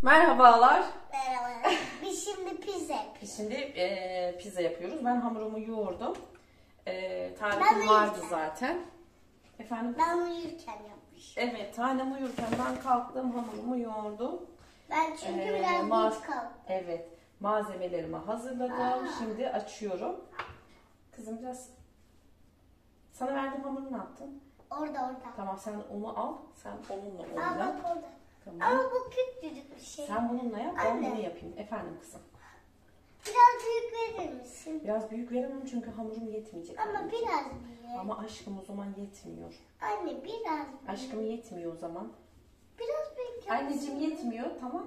Merhabalar. Merhaba. Biz şimdi pizza yapıyoruz. Biz şimdi pizza yapıyoruz. Ben hamurumu yoğurdum. Tarifim vardı zaten. Efendim? Ben uyurken yapmışım. Evet, tanem uyurken ben kalktım, hamurumu yoğurdum. Ben çünkü biraz geç kalktım. Evet, malzemelerimi hazırladım. Şimdi açıyorum. Kızım biraz... Sana verdiğim hamuru ne yaptın? Orada. Tamam, sen onu al. Sen onunla Aa, oyna. bak orada. Tamam. Ama bu küçücük bir şey. Sen bununla yap, ben Anne. bunu yapayım. Efendim kızım. Biraz büyük verir misin? Biraz büyük veremem çünkü hamurum yetmeyecek. Ama anneciğim. biraz büyük. Ama aşkım o zaman yetmiyor. Anne biraz büyük. Aşkım yetmiyor o zaman. Biraz büyük. Anneciğim yetmiyor, tamam.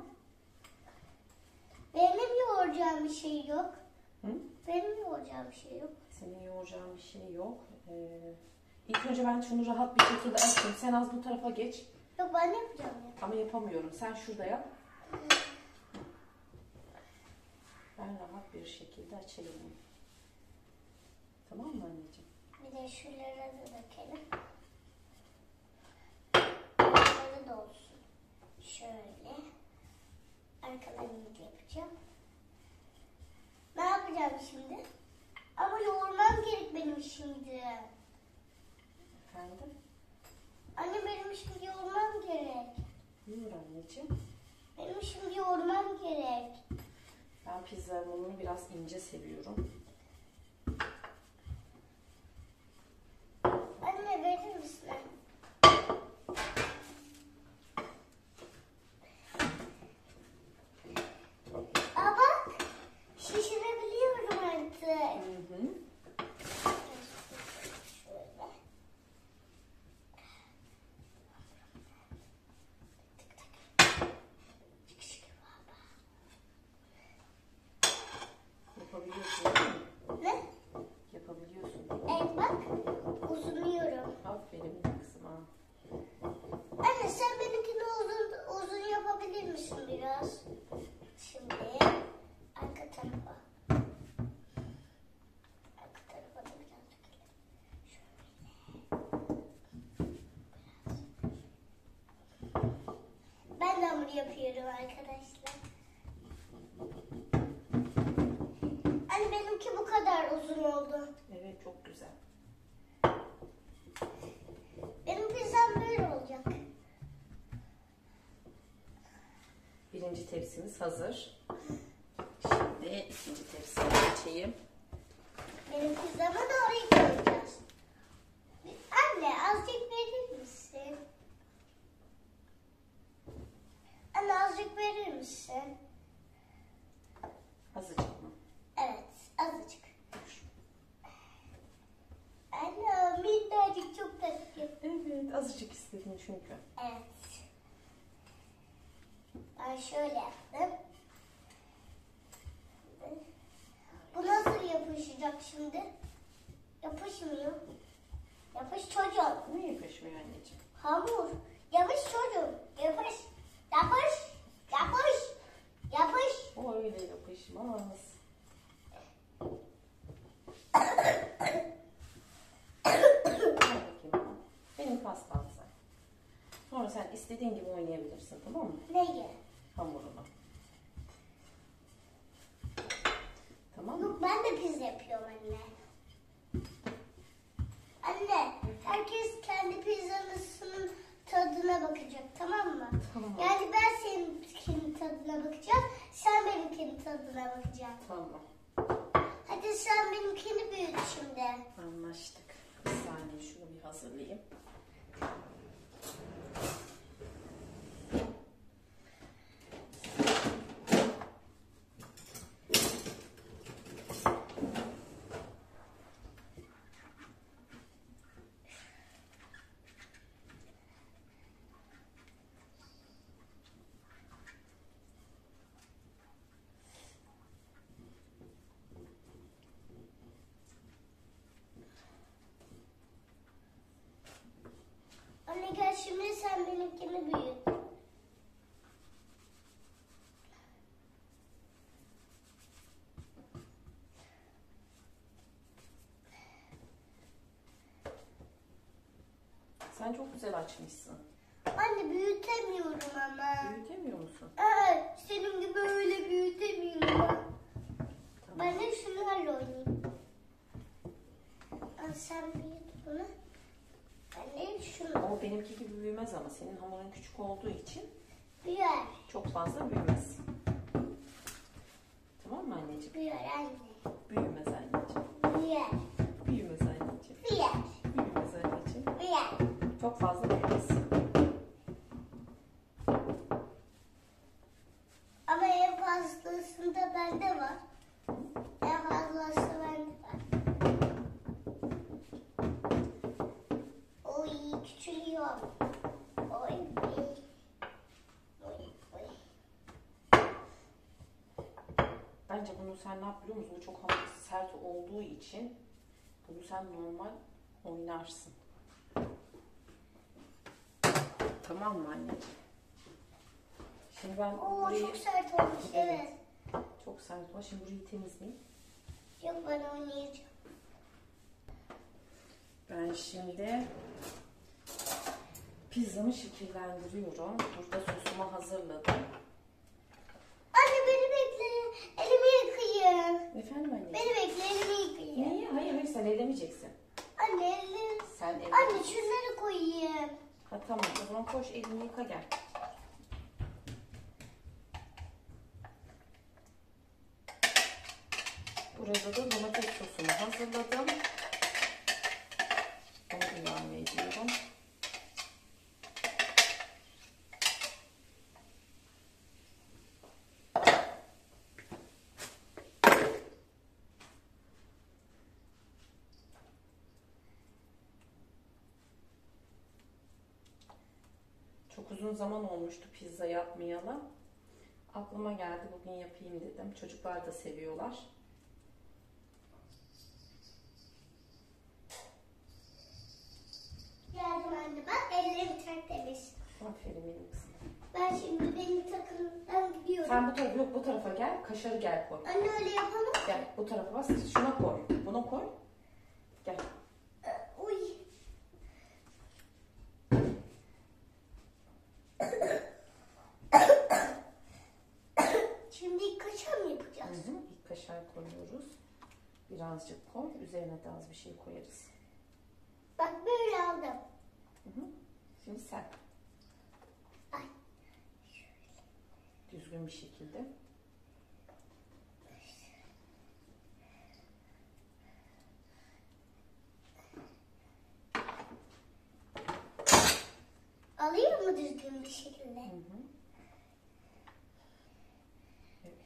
Benim yoğuracağım bir şey yok. Hı? Benim yoğuracağım bir şey yok. Senin yoğuracağın bir şey yok. İlk önce ben şunu rahat bir şekilde açayım. Sen az bu tarafa geç. Yok, ben yapacağım ya. Ama yapamıyorum. Sen şurada yap. Ben rahat bir şekilde açayım. Tamam mı anneciğim? Bir de şuralara da dökelim. Şuralara da olsun. Şöyle. Arkalarını da yapacağım. Ne yapacağım şimdi? Ama yoğurmam gerek benim şimdi. Efendim? Anne, benim şimdi yoğurmam gerek. Yoğur anneciğim. Benim şimdi yoğurmam gerek. Ben pizza hamurunu biraz ince seviyorum. Anne, verir misin? Aa, bak. Şişirebiliyorum artık. Hı. Şöyle. Yapabiliyorsun değil mi? Ne? Yapabiliyorsun. Evet, bak. Uzunuyorum. Aferin kızıma. Anne, sen benimkini uzun yapabilir misin biraz? Şimdi arka tarafa. Arka tarafa da biraz dökelim. Şöyle. Ben de hamur yapıyorum arkadaşlar. Anne, benimki bu kadar uzun oldu. Evet, çok güzel. Benim pizzam böyle olacak. Birinci tepsimiz hazır. Şimdi ikinci tepsiye geçeyim. Benim pizzamı da oraya koyacağız. Anne, azıcık verir misin? Anne, azıcık verir misin? Azıcık mı? Evet, azıcık. Anne, minnacık, çok tatlı. Evet, azıcık istedin çünkü. Evet. Ben şöyle yaptım. Bu nasıl yapışacak şimdi? Yapışmıyor. Yapış çocuğum. Ne yapışmıyor anneciğim? Hamur. Yapış çocuğum. Yapış. Yapış. Yapış. Yapış. O öyle yapışmaz. Ver bakayım bana. Benim pastam sen. Sonra sen istediğin gibi oynayabilirsin, tamam mı? Neyi? Hamurunu. Tamam mı? Yok, ben de pizza yapıyorum anne. Anne, herkes kendi pizzasının tadına bakacak, tamam mı? Tamam. Yani ben seninkinin tadına bakacağım, sen benimkinin tadına bakacaksın. Tamam. Hadi sen benimkini büyüt şimdi. Anlaştık. Bir saniye şunu bir hazırlayayım. Anne, gel şimdi sen benimkini büyüt. Sen çok güzel açmışsın. Anne, büyütemiyorum ama. Büyütemiyor musun? Evet. ama senin hamurun küçük olduğu için Büyür. çok fazla büyümez. Tamam mı anneciğim? Büyür anne. Büyümez anneciğim. Büyür. Büyümez anneciğim. Büyür. Büyümez anneciğim. Büyür. Çok fazla büyümez. Ama en fazlasında bende var. En fazlası bende var. Oy küçülüyor. Oy. Oy. Oy. Bence bunu sen ne yap biliyor musun? Bu çok hamur sert olduğu için bunu sen normal oynarsın. Tamam mı anneciğim? Şimdi ben Oo burayı... çok sert olmuş. Evet. Çok sert var. Şimdi burayı temizleyeyim. Yok ben oynayacağım. Ben şimdi pizzamı şekillendiriyorum. Burada sosumu hazırladım. Anne beni bekle. Elimi yıkayayım. Efendim anneciğim? Beni bekle elimi yıkayayım. Niye? Hayır hayır sen ellemeyeceksin. Anne elimi. Sen Anne ellemeyeceksin. şunları koyayım. Ha tamam o zaman koş elini yıka gel. Burada da domates sosumu hazırladım. Onu ilave ediyorum. Çok uzun zaman olmuştu pizza yapmayalı. Aklıma geldi bugün yapayım dedim. Çocuklar da seviyorlar. Geldim anne bak ellerim tertemiz. Aferin benim kızım. Ben şimdi benim takımdan gidiyorum. Sen bu tarafa yok bu tarafa gel. Kaşarı gel koy. Anne öyle yapalım. Gel bu tarafa bas. Şuna koy. Buna koy. Gel. Uy. Şimdi ilk kaşar mı yapacağız? Hı hı. İlk kaşar koyuyoruz. Birazcık koy. Üzerine de az bir şey koyarız. Bak böyle aldım. Hı hı. Şimdi sen. Ay. Düzgün bir şekilde. Alayım mı düzgün bir şekilde? Hı hı. Evet.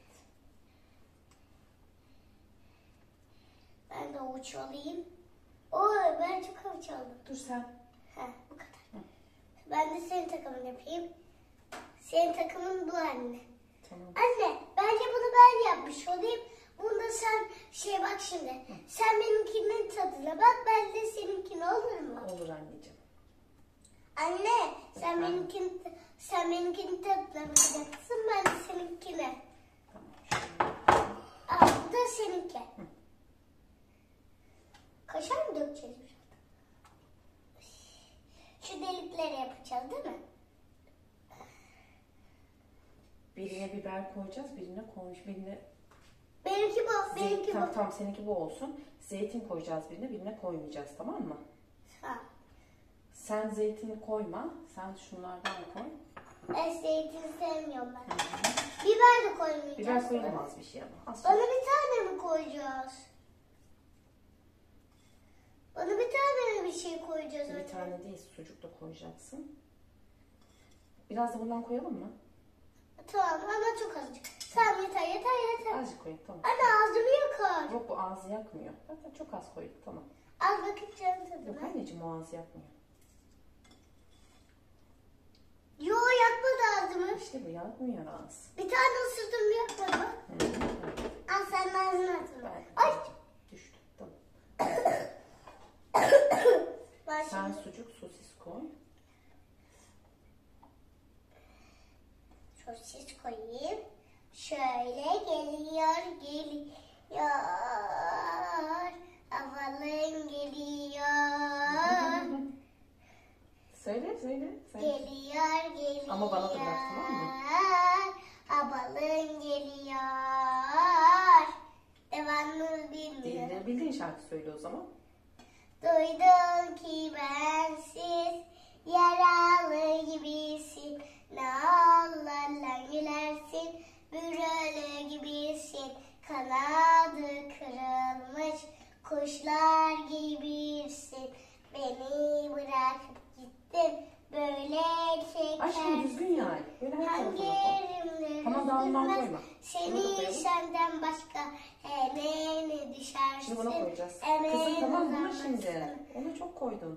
Ben de avuç alayım. Oy ben çok avuç aldım. Dur sen. Heh, bu kadar. Ben de senin takımını yapayım. Senin takımın bu anne. Tamam. Anne bence bunu ben yapmış olayım. Bunda sen bak şimdi. Sen benimkinin tadına bak ben de seninkine olur mu? Olur anneciğim. Anne sen Efendim? benimkinin tadına bakacaksın ben de seninkine. Tamam. Şöyle. Aa, bu da seninki. Kaşar mı dökeceğiz biraz? Şu delikleri yapacağız değil mi? Birine biber koyacağız, birine koymuş, birine Benimki bu, benimki bu. Tamam seninki bu olsun. Zeytin koyacağız birine koymayacağız tamam mı? Tamam. Sen zeytini koyma, sen şunlardan koy. Ben zeytin sevmiyorum ben. Biber de koymayacağız. Biber koyulamaz bir şey ama. Az Bana bir tane mi koyacağız? Bana bir tane mi bir şey koyacağız? bir anne? tane değil, sucuk da koyacaksın. Biraz da bundan koyalım mı? Tamam ama çok azıcık. Tamam yeter. Azıcık koyalım tamam. Anne ağzımı yakar. Yok bu ağzı yakmıyor. Zaten çok az koyduk tamam. Al bakayım canım Yok tadına. anneciğim o ağzı yakmıyor. Yo yakmadı ağzımı. İşte bu yakmıyor ağız. Bir tane ısırdım yakmadı. Hı hı, evet. Al sen de ağzını atma. Ben Ay. düştü tamam. Ben Sen şimdi sucuk sosis koy. sosis koyayım. Şöyle geliyor. Havalım geliyor. Söyle. Sen. Geliyor. Ama bana da bırak, tamam mı? Havalım geliyor. Devamını bilmiyorum. Bildiğin şarkı söyle o zaman. Duydum ki bensiz yaralı gibisin. Nallarla gülersin, bürülü gibisin. Kanadı kırılmış kuşlar gibisin. Beni bırakıp gittin, böyle Aşkım düzgün çekersin. yani. Böyle her Hangi tarafına koy. yerimde Tamam, daha ondan üzülmez, koyma. Bunu da seni koyalım. senden başka ne düşersin. Şimdi buna koyacağız. Emeğin Kızım tamam bunu uzanmasın. şimdi. Onu çok koydun.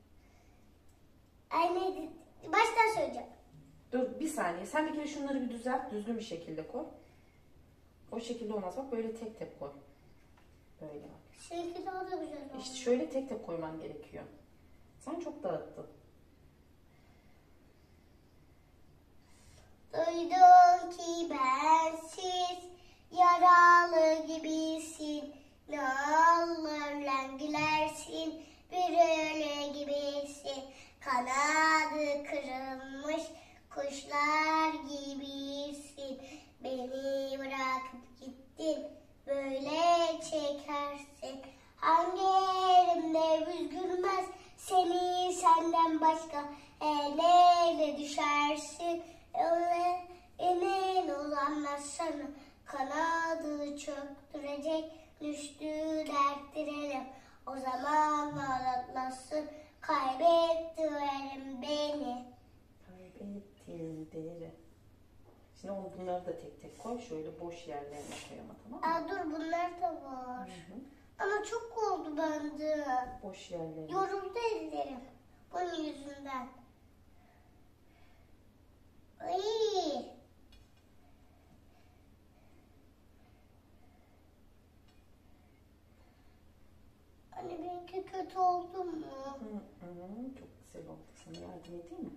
Ay ne baştan söyleyeceğim. Dur bir saniye. Sen bir kere şunları bir düzelt. Düzgün bir şekilde koy. O şekilde olmaz. Bak böyle tek tek koy. Böyle bak. Seninki daha da güzel oldu. İşte şöyle tek tek koyman gerekiyor. Sen çok dağıttın. Duydum ki bensiz yaralı gibisin. Nallarla gülersin, bir ölü gibisin. Kanadı kırılmış kuşlar gibisin. Beni bırakıp gittin, böyle çekersin. Hangi yerimde üzgülmez, seni senden başka neyle düşersin. Öyle emin olanlar sana kanadı çöktürecek, düştü derttirelim. O zaman ağlatmasın, kaybettirelim beni. Kaybettin değeri. Şimdi bunları da tek tek koy. Şöyle boş yerlerine koy ama, tamam mı? Dur bunlar da var. Ama çok oldu bende. Boş yerlerine. Yoruldu ellerim bunun yüzünden. Ay. Anne benimki kötü oldu mu? Çok güzel oldu. Sana yardım edeyim mi?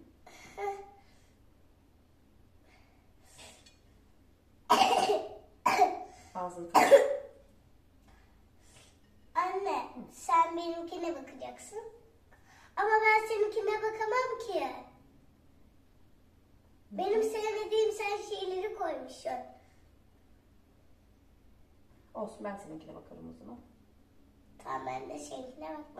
Ağzını kapat. Anne sen benimkine bakacaksın. Ama ben seninkine bakamam ki. Benim sevmediğim sen şeyleri koymuşsun. Olsun, ben seninkine bakarım o zaman. Tamam ben de seninkine bakmam.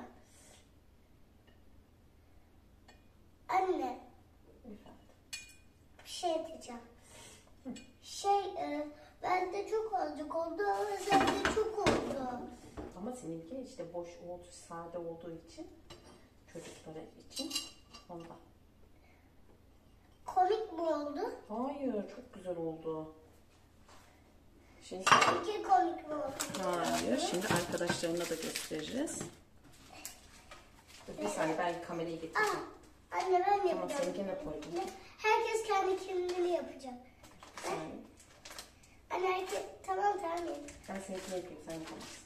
Anne Efendim. bir şey diyeceğim. Bende çok azıcık oldu ama sende çok oldu. Ama seninki işte boş oldu, sade olduğu için, çocuklara için ondan. Komik mi oldu? Hayır, çok güzel oldu. Şimdi, Seninki komik mi oldu? hayır, şimdi arkadaşlarına da gösteririz. Dur, bir saniye, ben kamerayı getireceğim. Anne ben Tamam, yapacağım. seninkine koydum. Herkes kendi kimliğini yapacak. Bir saniye. Anne herkes tamam. Ben seninkine yapayım, sen yapamazsın.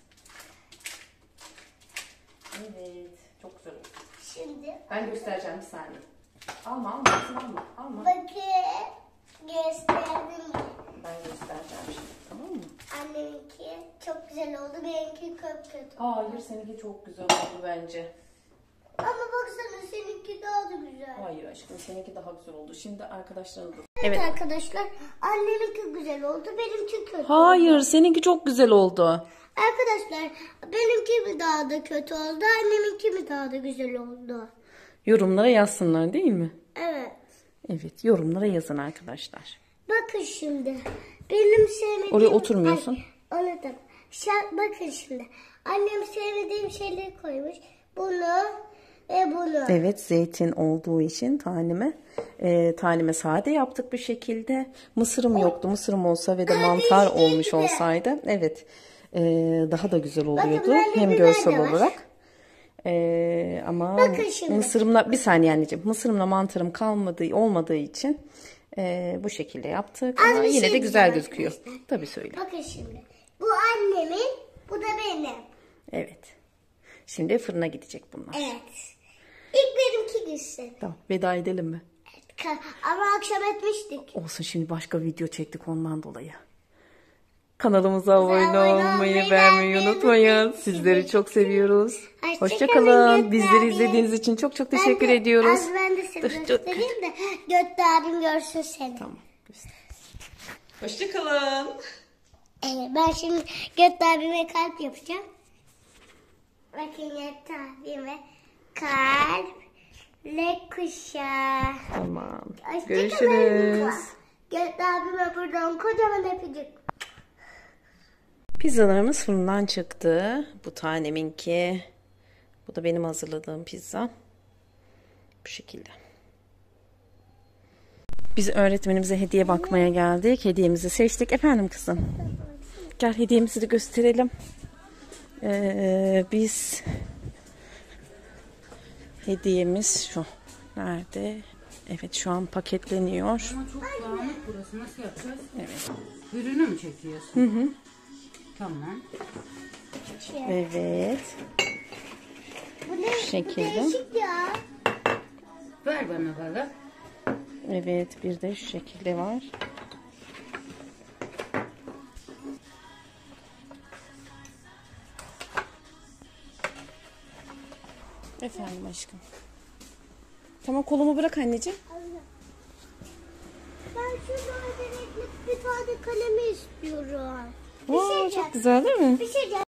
Evet, çok güzel oldu. Şimdi Ben göstereceğim, bir saniye. Alma, alma. bakın gösterdim. Ben göstereceğim şimdi, tamam mı? Anneminki çok güzel oldu. Benimki çok kötü. Hayır, seninki çok güzel oldu bence. Ama baksana seninki daha da güzel. Hayır aşkım, seninki daha güzel oldu. Şimdi arkadaşlarına da... Evet arkadaşlar anneminki güzel oldu. Benimki kötü. Hayır, seninki çok güzel oldu. Arkadaşlar benimki mi daha da kötü oldu? Anneminki mi daha da güzel oldu? Yorumlara yazsınlar değil mi? Evet. Evet, yorumlara yazın arkadaşlar. Bakın şimdi. Benim sevmediğim... Oraya oturmuyorsun. Ay, anladım. Bakın şimdi. Annem sevmediğim şeyleri koymuş. Bunu ve bunu. Evet, zeytin olduğu için taneme sade yaptık bir şekilde. Mısırım yoktu. Mısırım olsa ve de mantar olmuş olsaydı, evet, daha da güzel oluyordu. bende Hem biber görsel de var. olarak. Ama Bakın şimdi. mısırımla, bir saniye anneciğim, mısırımla mantarım olmadığı için bu şekilde yaptık. Az Ama bir yine şey de güzel diyeceğim gözüküyor. arkadaşlar. Tabii söyle. Bakın şimdi. Bu annemin, bu da benim. Evet. Şimdi fırına gidecek bunlar. Evet. İlk benimki gitsin. Tamam, veda edelim mi? Ama akşam etmiştik. Olsun, şimdi başka video çektik ondan dolayı. Kanalımıza abone abone olmayı, olmayı, beğenmeyi beğenmeyi unutmayın. unutmayın. Sizleri çok seviyoruz. Hoşça Hoşça kalın, kalın. Bizleri Gökler Bey. izlediğiniz için çok çok teşekkür ediyoruz. Ben de seni Dur, göstereyim de Gökte abim görsün seni. Tamam. Hoşça kalın. Ben şimdi Gökte abime kalp yapacağım. Bakın Gökte abime kalp Le kuşa. Tamam. Hoşça Görüşürüz. kalın. Gel abime buradan kocaman öpücük. Pizzalarımız fırından çıktı. Bu taneminki. Bu da benim hazırladığım pizza. Bu şekilde. Biz öğretmenimize hediye bakmaya geldik. Hediyemizi seçtik. Efendim kızım. Gel hediyemizi de gösterelim. Biz hediyemiz şu. Nerede? Evet şu an paketleniyor. Ama çok dağınık burası. Nasıl yapacağız? Evet. Ürünü mü çekiyorsun? Tamam. Evet. Bu ne? şekilde. Bu değişik ya. Ver bana balı. Evet bir de şu şekilde var. Efendim aşkım. Tamam kolumu bırak anneciğim. Ben şurada renkli bir tane kalemi istiyorum. Wow, çok güzel değil mi? Bir şey